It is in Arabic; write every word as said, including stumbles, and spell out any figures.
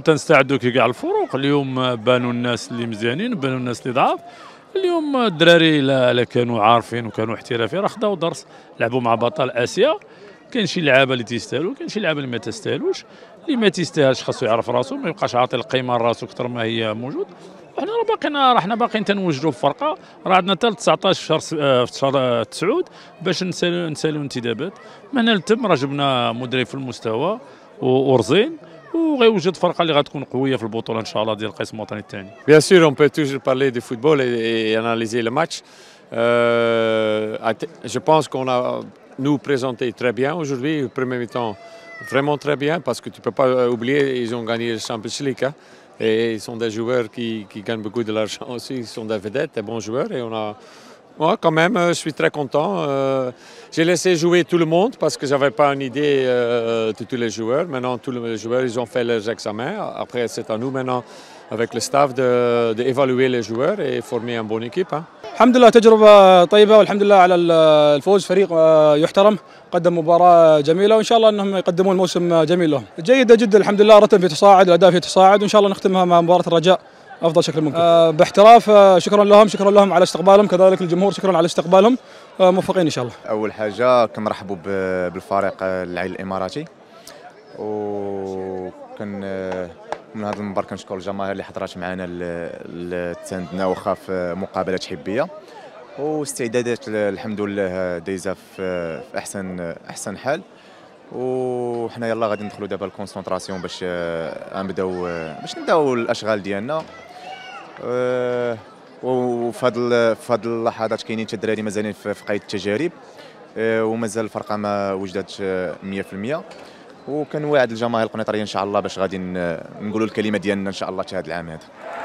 وتنستعدوا كي كاع الفروق. اليوم بانوا الناس اللي مزيانين، بانوا الناس اللي ضعاف. اليوم الدراري لا كانوا عارفين وكانوا احترافيين، راه خداو درس، لعبوا مع بطل اسيا. كاين شي لعابه اللي تيستاهلوا، كاين شي لعابه اللي ما تستاهلوش. اللي ما تيستاهلش خاصو يعرف راسو، ما يبقاش عاطي القيمه لراسو اكثر ما هي موجود. وحنا راه باقيين راه حنا باقيين تنوجدوا في فرقه، راه عندنا حتى تسعطاش في شهر في شهر تسعود باش نسالوا نسالوا انتدابات. من هنا لتم راه جبنا مدرب في المستوى ورزين، وغيوجد فرقه اللي غتكون قويه في البطوله ان شاء الله ديال القسم الوطني الثاني. Bien sûr, on peut toujours parler de football et, et analyser le match. Euh, je pense qu'on a nous présenté très bien aujourd'hui, le premier mi-temps vraiment très bien parce que tu ne peux pas oublier, ils ont gagné le Champions League hein, et ils sont des joueurs qui, qui gagnent beaucoup de l'argent aussi, ils sont des vedettes, des bons joueurs et on a moi, quand même, je suis très content. Euh, j'ai laissé jouer tout le monde parce que je n'avais pas une idée euh, de tous les joueurs. Maintenant, tous les joueurs, ils ont fait leurs examens. Après, c'est à nous maintenant, avec le staff, d'évaluer les joueurs et former une bonne équipe. Hein. الحمد لله تجربة طيبة والحمد لله على الفوز. فريق يحترم، قدم مباراة جميلة وإن شاء الله أنهم يقدمون موسم جميل لهم. جيدة جدا الحمد لله، رتم في تصاعد، الأداء في تصاعد، وإن شاء الله نختمها مع مباراة الرجاء افضل شكل ممكن. أه باحتراف. أه شكرا لهم، شكرا لهم على استقبالهم، كذلك الجمهور شكرا على استقبالهم. أه موفقين ان شاء الله. اول حاجه كنرحبوا بالفريق العين الاماراتي، وكن من هذا المنبر كنشكر الجماهير اللي حضرات معنا تساندنا واخا في مقابلات حبيه، واستعدادات الحمد لله دايزه في احسن احسن حال. وحنا يلا غادي ندخلوا دابا الكونسونطراسيون باش نبداو باش نبداو الاشغال ديالنا. وفي هذه في هذه اللحظات كاينين حتى الدراري مازالين في قيد التجارب، ومازال الفرقه ما وجدتش مية في المية. وكنواعد الجماهير القنيطريه ان شاء الله باش غادي نقولوا الكلمه ديالنا ان شاء الله حتى هذا العام هذا.